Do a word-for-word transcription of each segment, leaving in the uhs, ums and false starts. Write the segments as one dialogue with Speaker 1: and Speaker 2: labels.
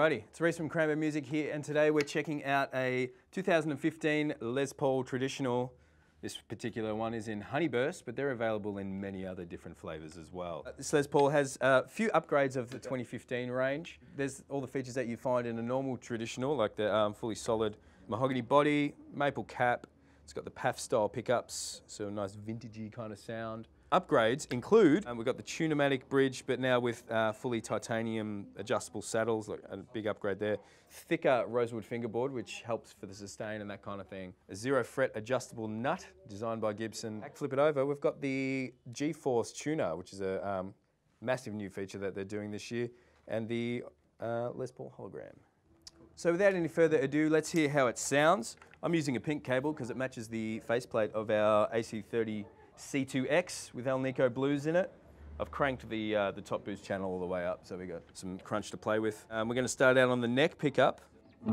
Speaker 1: Alrighty, it's Reese from Cranbourne Music here, and today we're checking out a two thousand fifteen Les Paul Traditional. This particular one is in Honeyburst, but they're available in many other different flavours as well. Uh, this Les Paul has a few upgrades of the twenty fifteen range. There's all the features that you find in a normal Traditional, like the um, fully solid mahogany body, maple cap. It's got the P A F style pickups, so a nice vintagey kind of sound. Upgrades include, um, we've got the Tune-o-matic bridge, but now with uh, fully titanium adjustable saddles, like a big upgrade there. Thicker rosewood fingerboard, which helps for the sustain and that kind of thing. A zero fret adjustable nut, designed by Gibson. Flip it over, we've got the G-Force tuner, which is a um, massive new feature that they're doing this year, and the uh, Les Paul hologram. So without any further ado, let's hear how it sounds. I'm using a pink cable because it matches the faceplate of our A C thirty C two X with Alnico blues in it. I've cranked the, uh, the top boost channel all the way up, so we got some crunch to play with. Um, we're going to start out on the neck pickup.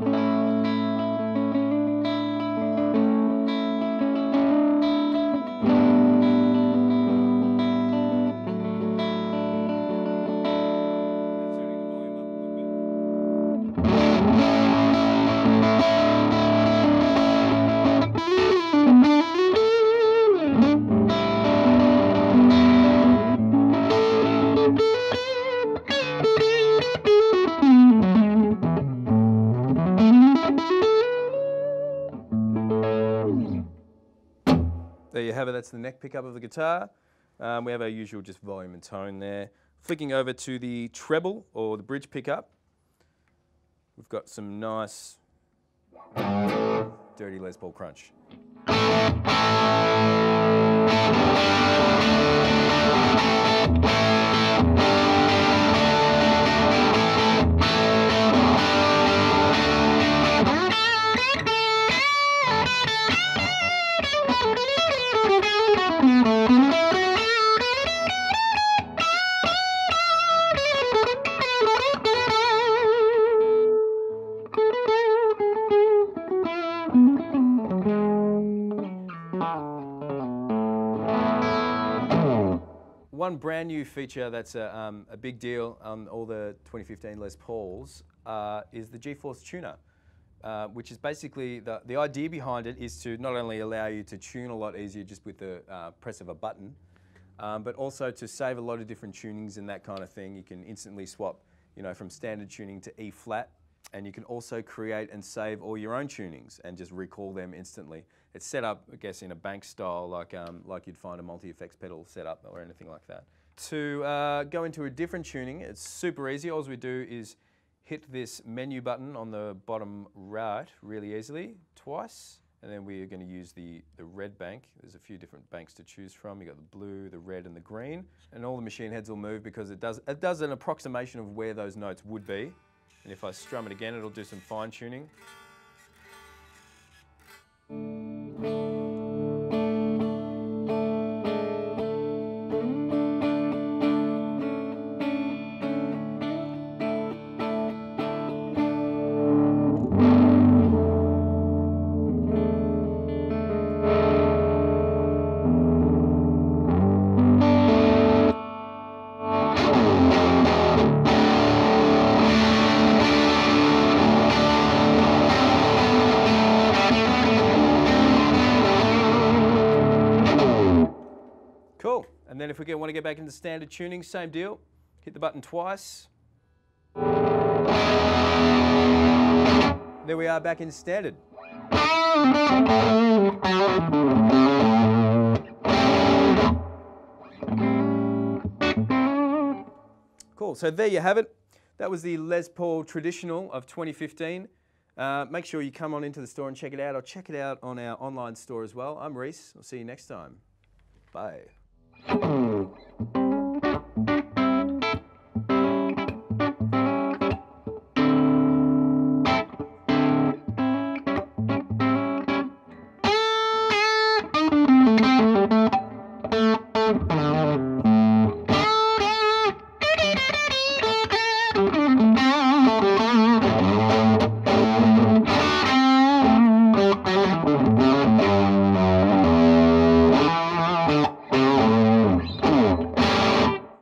Speaker 1: There you have it, that's the neck pickup of the guitar. Um, we have our usual just volume and tone there. Flicking over to the treble or the bridge pickup, we've got some nice dirty Les Paul crunch. One brand new feature that's a, um, a big deal on all the twenty fifteen Les Pauls uh, is the G-Force tuner, uh, which is basically, the, the idea behind it is to not only allow you to tune a lot easier just with the uh, press of a button, um, but also to save a lot of different tunings and that kind of thing. You can instantly swap, you know, from standard tuning to E flat, and you can also create and save all your own tunings and just recall them instantly. It's set up, I guess, in a bank style, like, um, like you'd find a multi-effects pedal set up or anything like that. To uh, go into a different tuning, it's super easy. All we do is hit this menu button on the bottom right really easily, twice, and then we are going to use the, the red bank. There's a few different banks to choose from. You've got the blue, the red, and the green. And all the machine heads will move because it does, it does an approximation of where those notes would be. And if I strum it again, it'll do some fine tuning. Cool, and then if we get, want to get back into standard tuning, same deal. Hit the button twice. There we are, back in standard. Cool, so there you have it. That was the Les Paul Traditional of twenty fifteen. Uh, make sure you come on into the store and check it out, or check it out on our online store as well. I'm Reese, I'll see you next time. Bye.